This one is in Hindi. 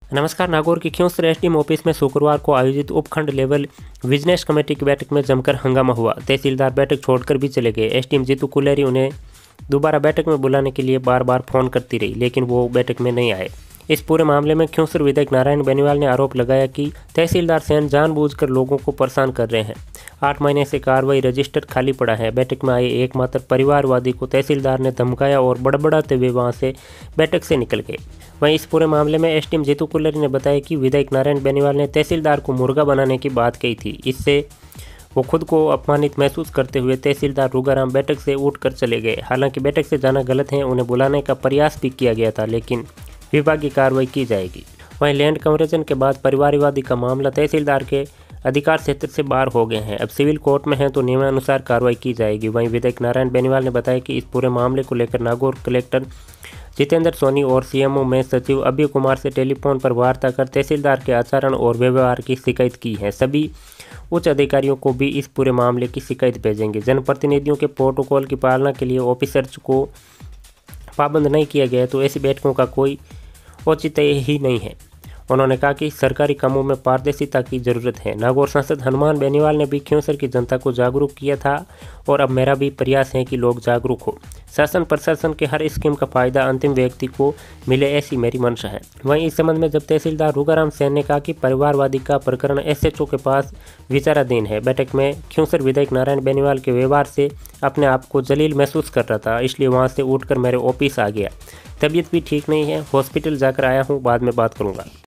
नमस्कार। नागौर की खियोंसर एसडीएम ऑफिस में शुक्रवार को आयोजित उपखंड लेवल विजिलेंस कमेटी की बैठक में जमकर हंगामा हुआ। तहसीलदार बैठक छोड़कर भी चले गए। एसडीएम जीतू कुलेरी उन्हें दोबारा बैठक में बुलाने के लिए बार बार फोन करती रही, लेकिन वो बैठक में नहीं आए। इस पूरे मामले में खियोंसर विधायक नारायण बेनीवाल ने आरोप लगाया कि तहसीलदार सेन जानबूझकर लोगों को परेशान कर रहे हैं। 8 महीने से कार्रवाई रजिस्टर खाली पड़ा है। बैठक में आए एकमात्र परिवारवादी को तहसीलदार ने धमकाया और बड़बड़ाते हुए वहां से बैठक से निकल गए। वहीं इस पूरे मामले में एसडीएम जीतू कुल्लरी ने बताया कि विधायक नारायण बेनीवाल ने तहसीलदार को मुर्गा बनाने की बात कही थी। इससे वो खुद को अपमानित महसूस करते हुए तहसीलदार रुगाराम बैठक से उठकर चले गए। हालांकि बैठक से जाना गलत है, उन्हें बुलाने का प्रयास भी किया गया था, लेकिन विभागीय कार्रवाई की जाएगी। वहीं लैंड कन्वर्जन के बाद परिवारवादी का मामला तहसीलदार के अधिकार क्षेत्र से बाहर हो गए हैं। अब सिविल कोर्ट में है तो नियमानुसार कार्रवाई की जाएगी। वहीं विधायक नारायण बेनीवाल ने बताया कि इस पूरे मामले को लेकर नागौर कलेक्टर जितेंद्र सोनी और सीएमओ में सचिव अभय कुमार से टेलीफोन पर वार्ता कर तहसीलदार के आचरण और व्यवहार की शिकायत की है। सभी उच्च अधिकारियों को भी इस पूरे मामले की शिकायत भेजेंगे। जनप्रतिनिधियों के प्रोटोकॉल की पालना के लिए ऑफिसर्स को पाबंद नहीं किया गया तो ऐसी बैठकों का कोई औचित्य ही नहीं है। उन्होंने कहा कि सरकारी कामों में पारदर्शिता की जरूरत है। नागौर सांसद हनुमान बेनीवाल ने भी खियोंसर की जनता को जागरूक किया था और अब मेरा भी प्रयास है कि लोग जागरूक हो। शासन प्रशासन के हर स्कीम का फायदा अंतिम व्यक्ति को मिले, ऐसी मेरी मंशा है। वहीं इस संबंध में जब तहसीलदार रुगाराम सेन ने कहा कि परिवारवादी का प्रकरण एसएचओ के पास विचाराधीन है। बैठक में खियोंसर विधायक नारायण बेनीवाल के व्यवहार से अपने आप को जलील महसूस कर रहा था, इसलिए वहां से उठकर मेरे ऑफिस आ गया। तबीयत भी ठीक नहीं है, हॉस्पिटल जाकर आया हूँ, बाद में बात करूँगा।